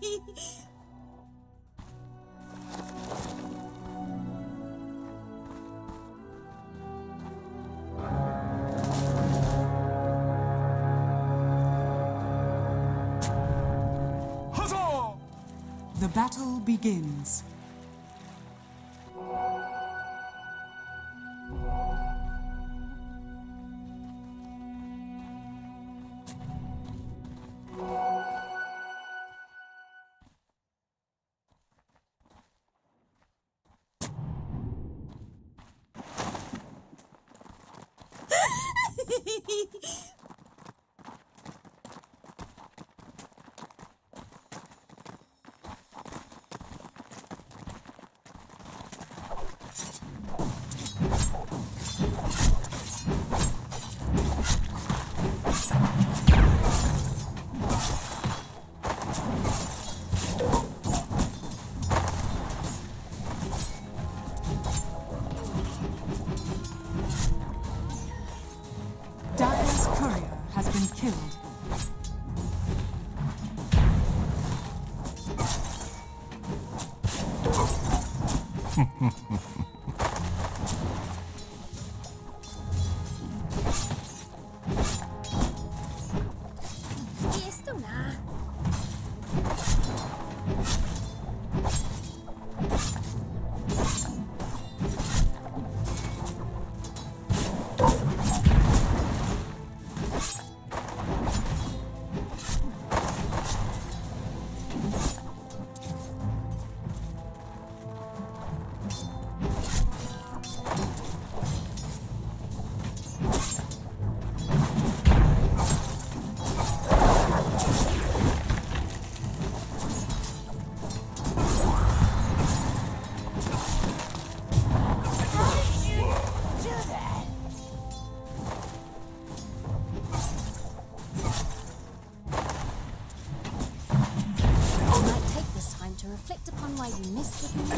Huzzah! The battle begins. Dire's courier has been killed. Esto na. To reflect upon why you missed with me.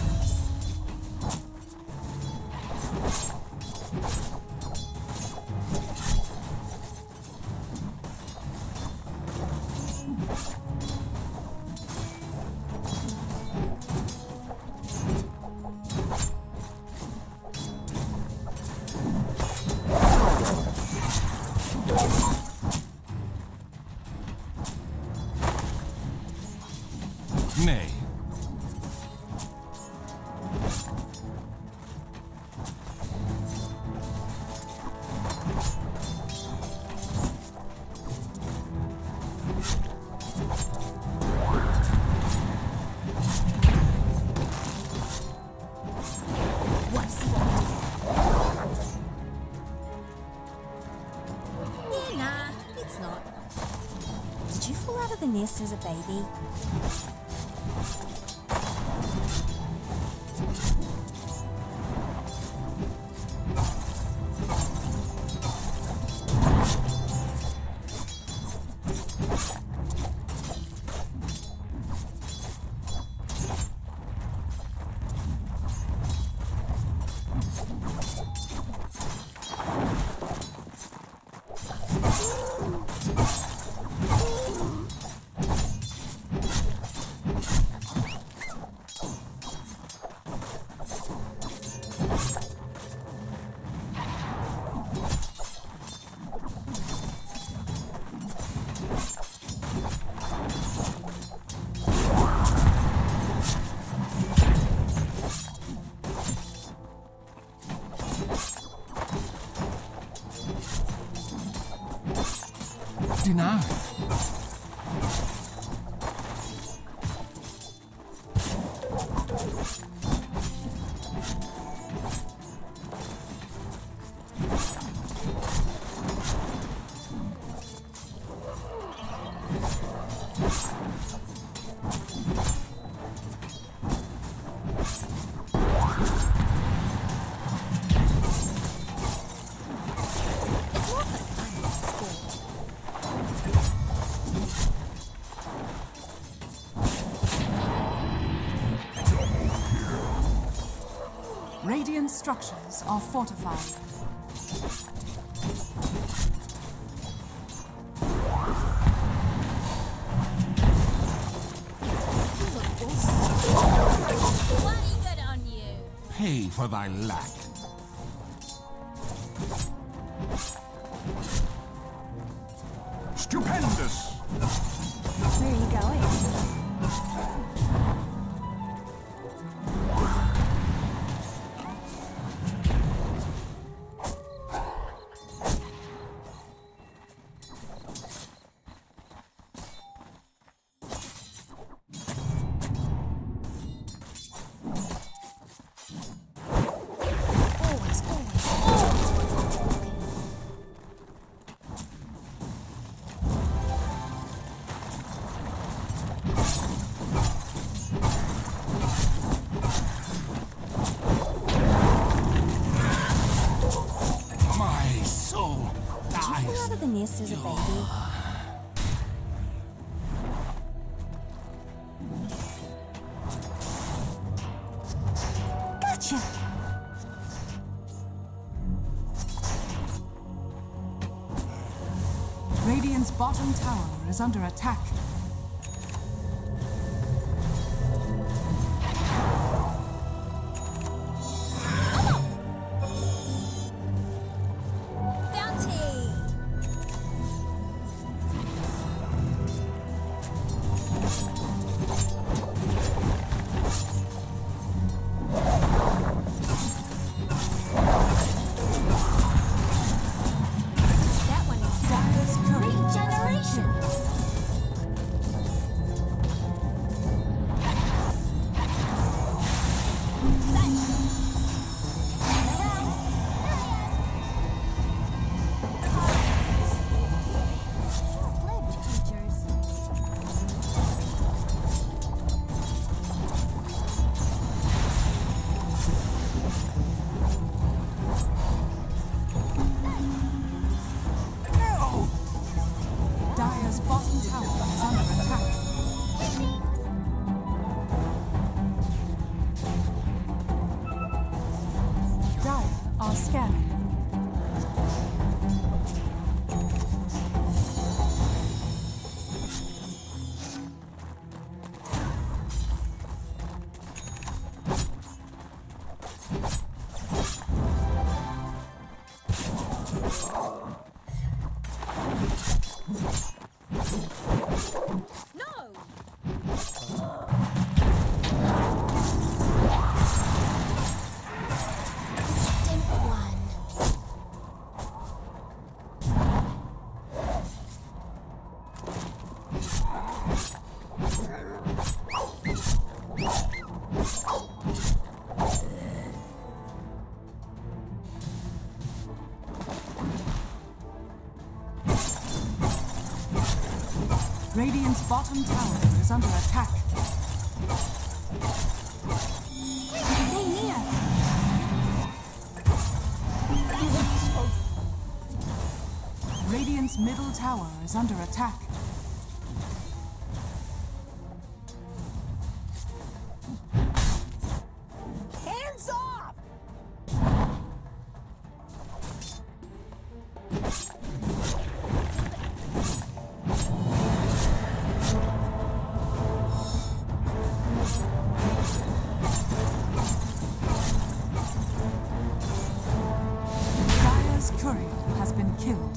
Nay. What's yeah, nah, it's not. Did you fall out of the nest as a baby? Dinner. Radiant structures are fortified. pay for thy lack. Stupendous! Where are you going? The nest as a baby. Gotcha! Radiant's bottom tower is under attack. Radiant's bottom tower is under attack. Stay near. Radiant's middle tower is under attack. Hands off! Dire's courier has been killed.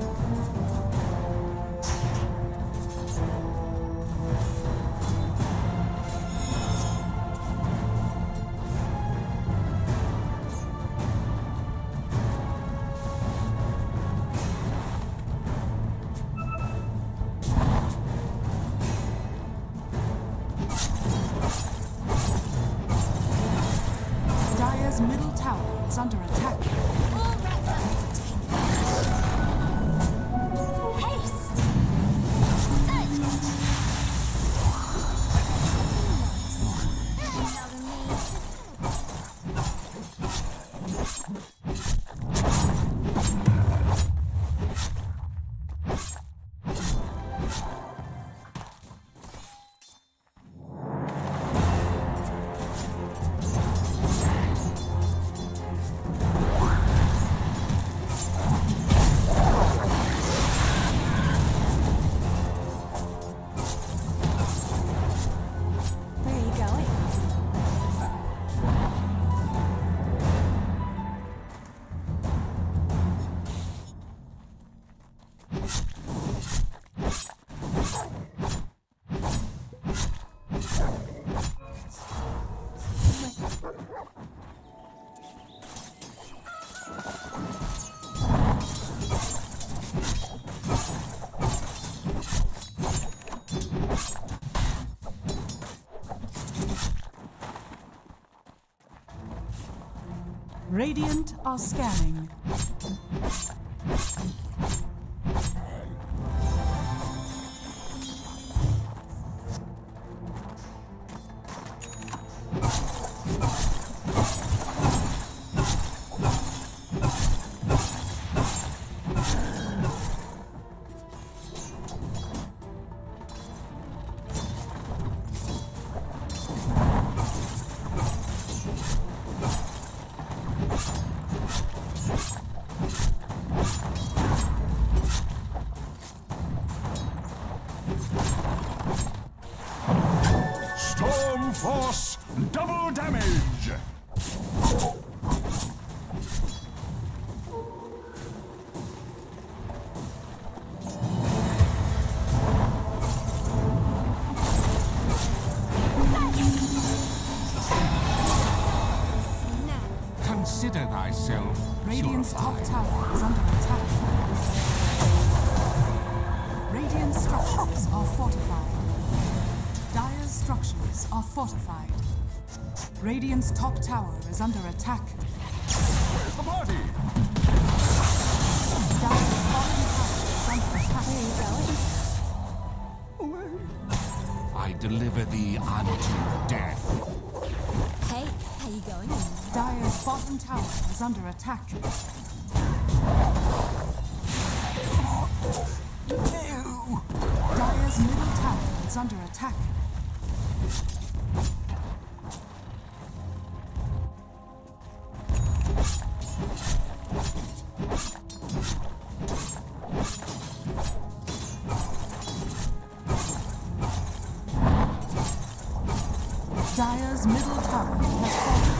Dire's middle tower is under attack. All wrapped up into haste! Radiant are scanning. Storm Force, double damage! Consider thyself Radiant's top purified. tower is under attack. Radiant structures are fortified. Dire's structures are fortified. Radiant's top tower is under attack. Where's the party? Dire's bottom tower is under attack. I deliver thee unto death. Hey, how you going? Dire's bottom tower is under attack. Dire's middle tower is under attack. Dire's middle tower has fallen.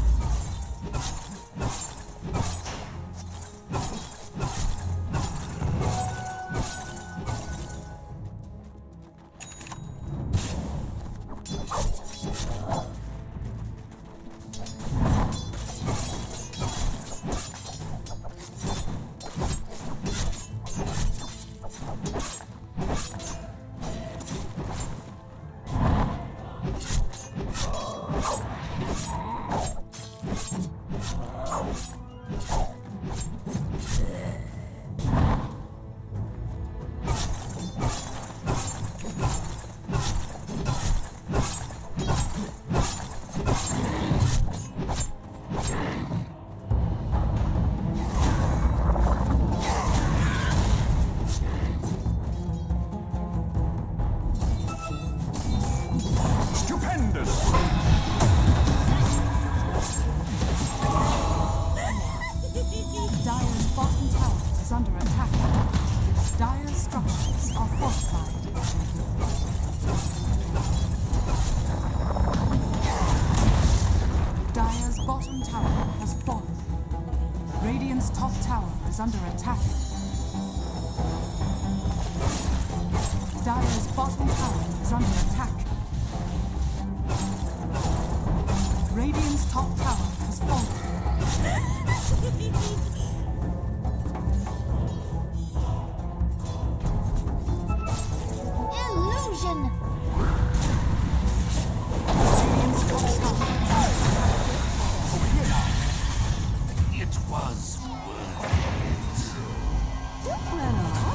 Stupendous! Dire's bottom tower is under attack. Dire's structures are fortified. Dire's bottom tower has fallen. Radiant's top tower is under attack. Dire's bottom tower is under attack. Radiant's top tower has fallen. Illusion! Radiant's top tower is under attack. It was worth Don't run off.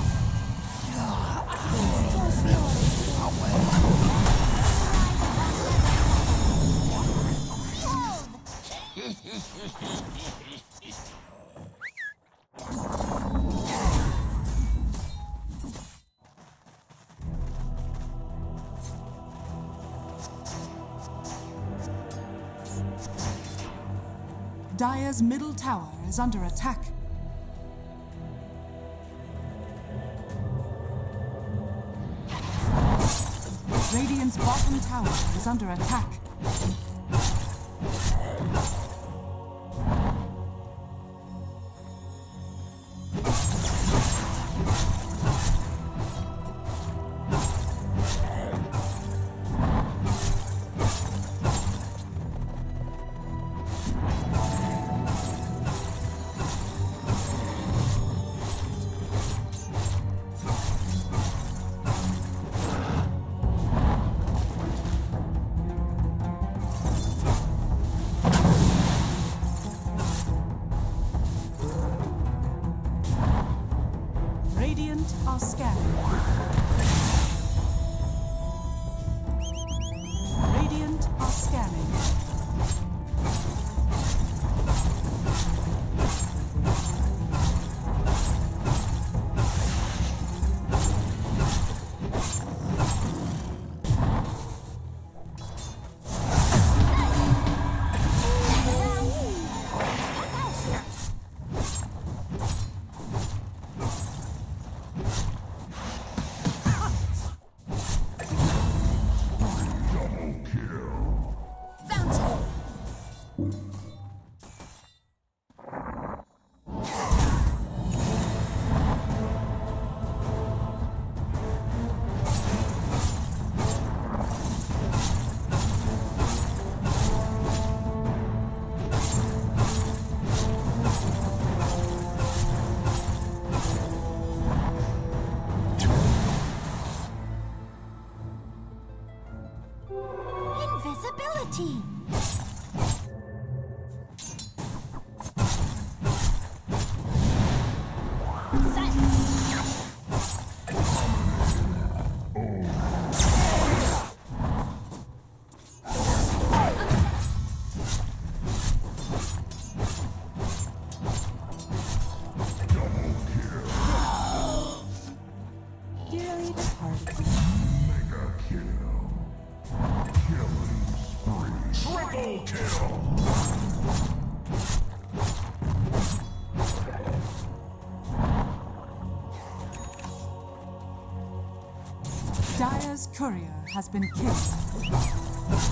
Dire's middle tower is under attack. Radiant's bottom tower is under attack. ability! Dearly departed. Mega kill. Killing spree. Triple kill. Dire's courier has been killed.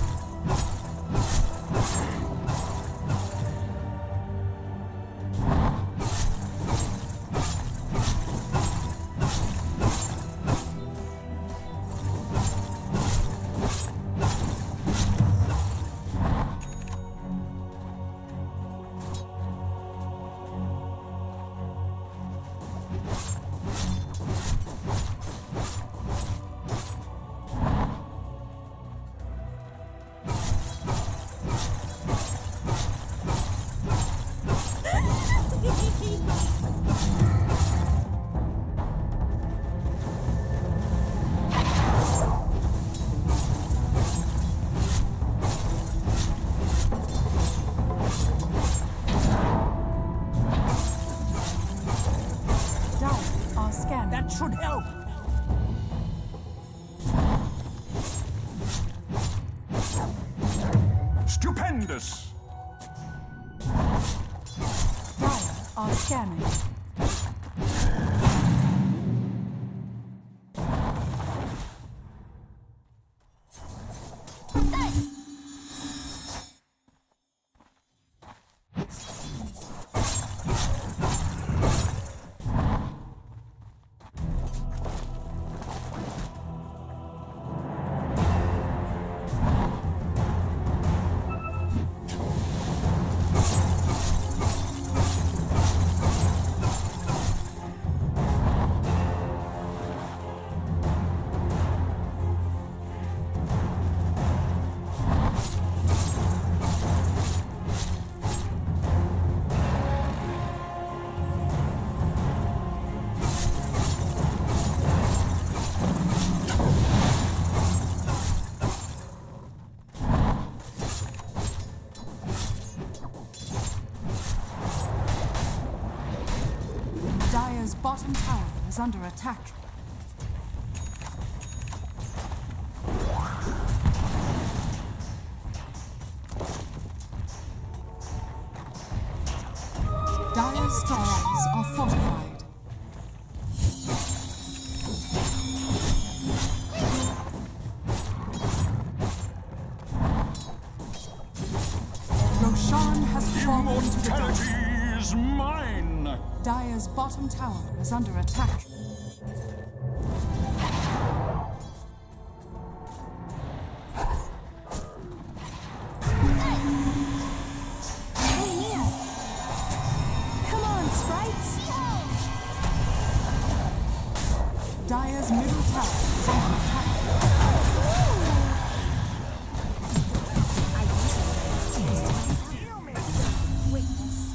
That should help. Stupendous. Dire are scanning. Dire's bottom tower is under attack. Dire's structures are fortified. Roshan has fallen to the dark. Immortality is mine. Dire's bottom tower is under attack. Come on, sprites! Dire's middle tower is under attack. Witness.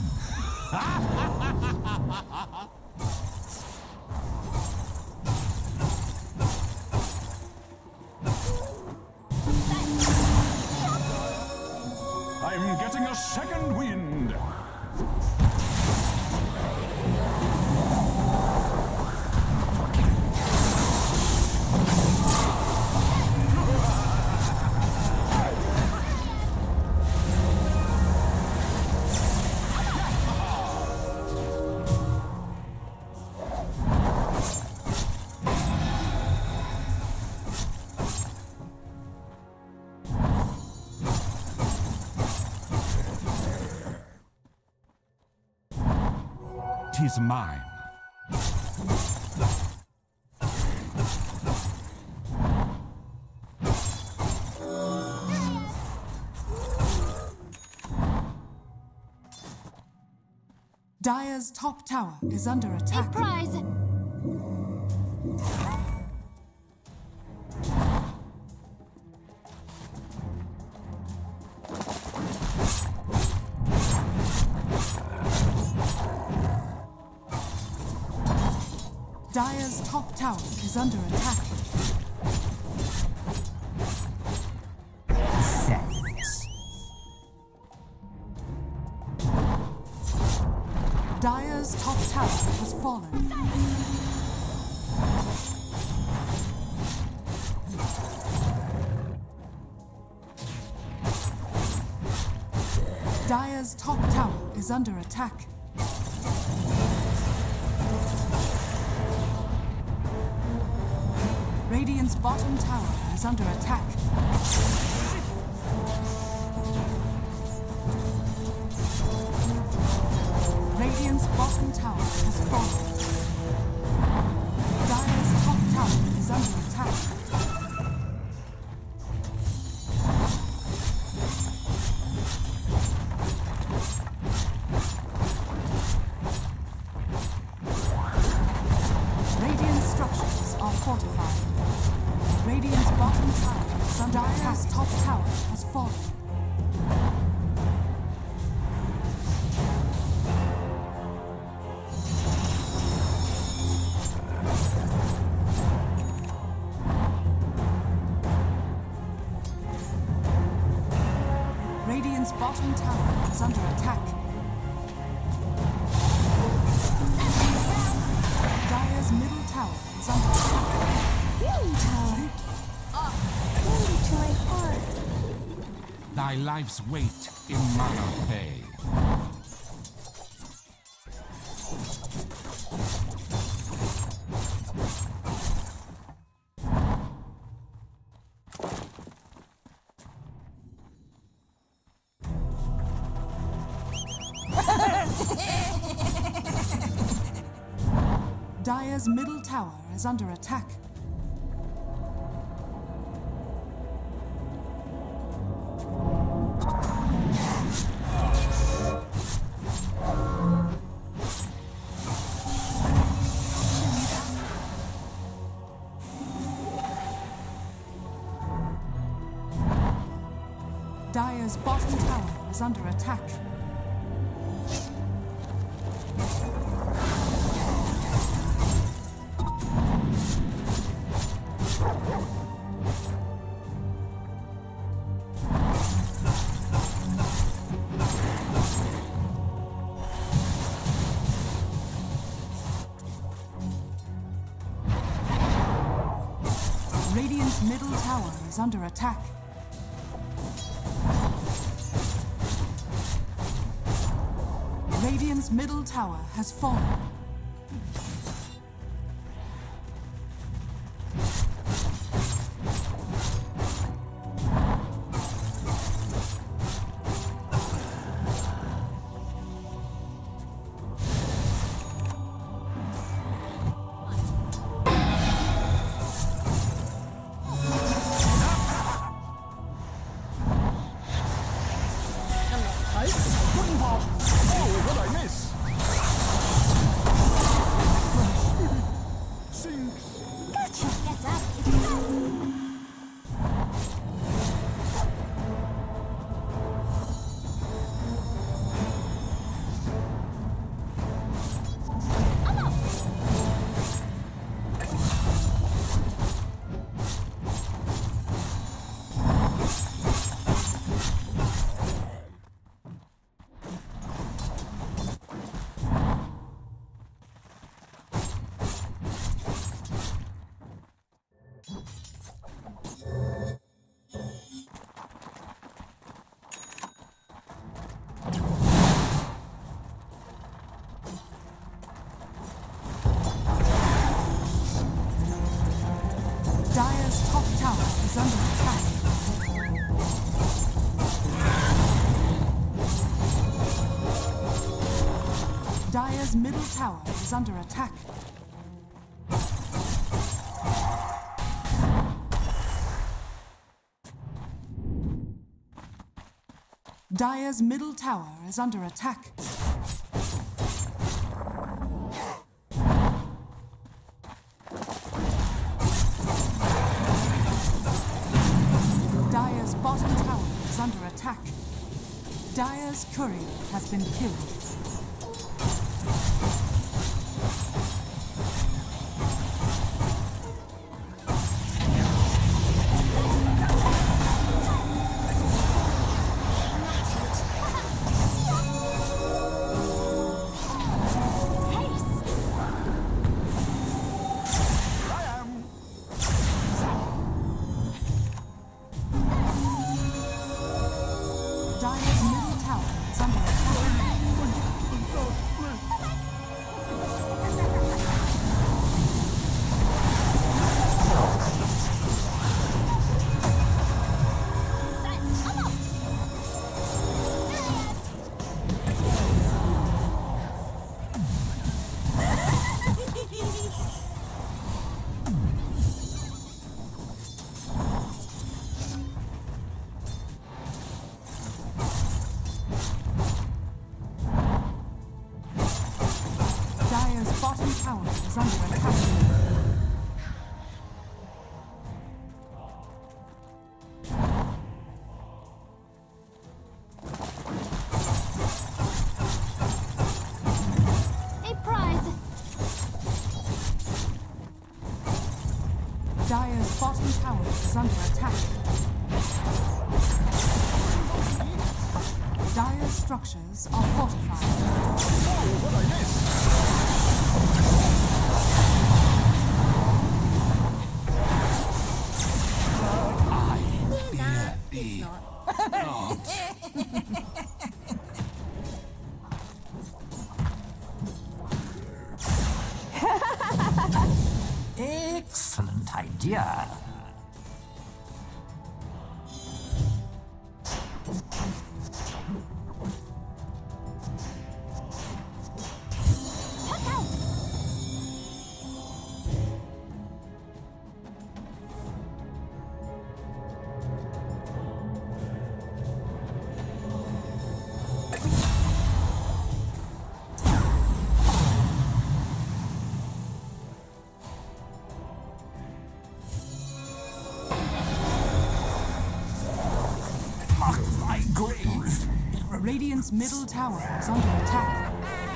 I'm getting a second wind. Tis mine. Dire's top tower is under attack. Prize! Dire's top tower is under attack. Dire's top tower has fallen. Dire's top tower is under attack. Radiant's bottom tower is under attack. Radiant's bottom tower has fallen. Dire's top tower is under attack. Radiant structures are fortified. Radiant's bottom tower is under attack. Dire's top tower has fallen. Radiant's bottom tower is under attack. Dire's middle tower is under attack. Healing tower. Wounded to my heart. Thy life's weight in mana pay. Dire's middle tower is under attack. Dire's bottom tower is under attack. Radiant's middle tower is under attack. Radiant's middle tower has fallen. Oh, what I miss? Gotcha. Get up. Dire's top tower is under attack. Dire's middle tower is under attack. Dire's middle tower is under attack. Dire's bottom tower is under attack. Dire's courier has been killed. is under attack. Dire's bottom tower is under attack. Dire's structures are fortified. Oh, what I missed! It's not. Excellent idea. Radiant's middle tower is under attack.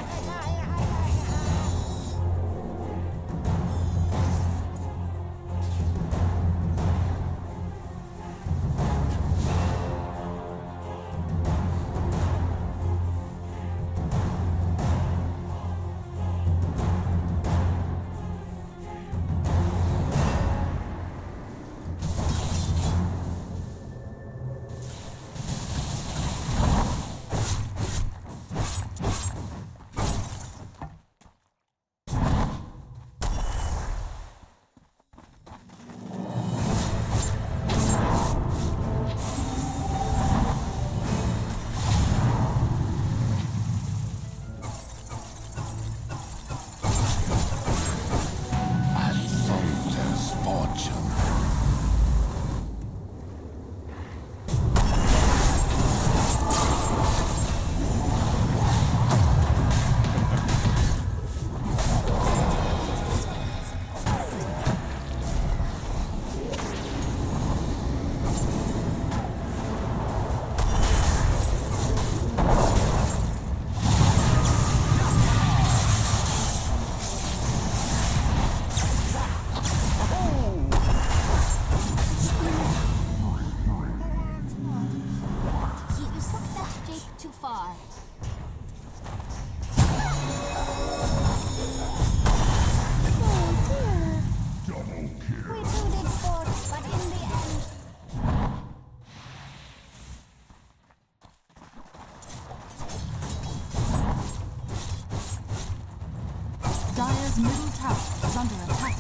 Dire's middle tower is under attack.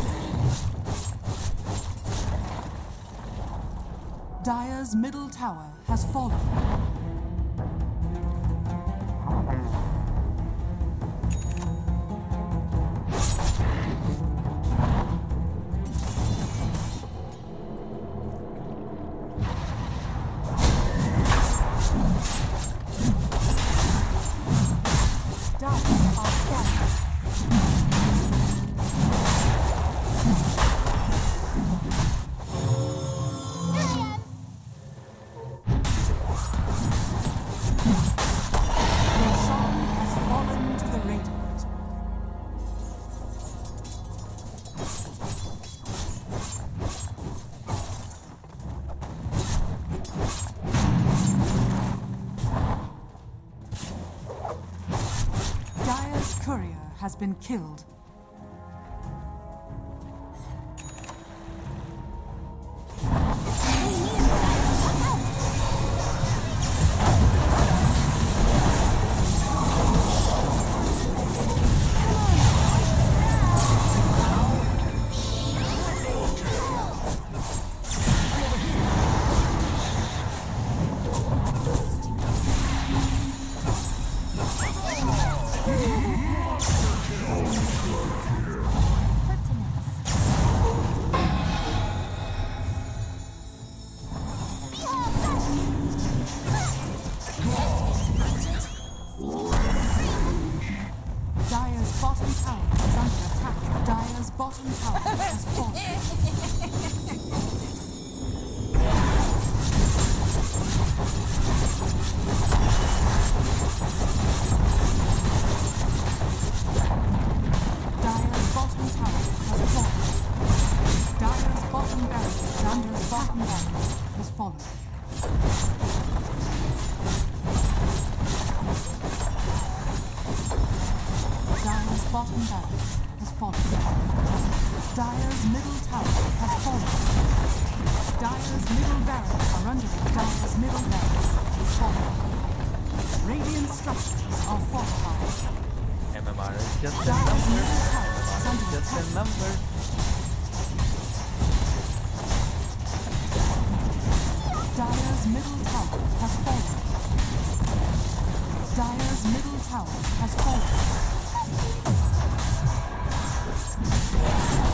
Dire's middle tower has fallen. Has been killed. Alexander's bottom barracks has fallen. Dire's bottom barracks has fallen. Dire's middle tower has fallen. Dire's middle barracks are under attack. Dire's middle barracks has fallen. Radiant structures are fortified. MMR is just a Dire's number. middle tower is MMR under is just a attack. number. Dire's middle tower has fallen. Dire's middle tower has fallen.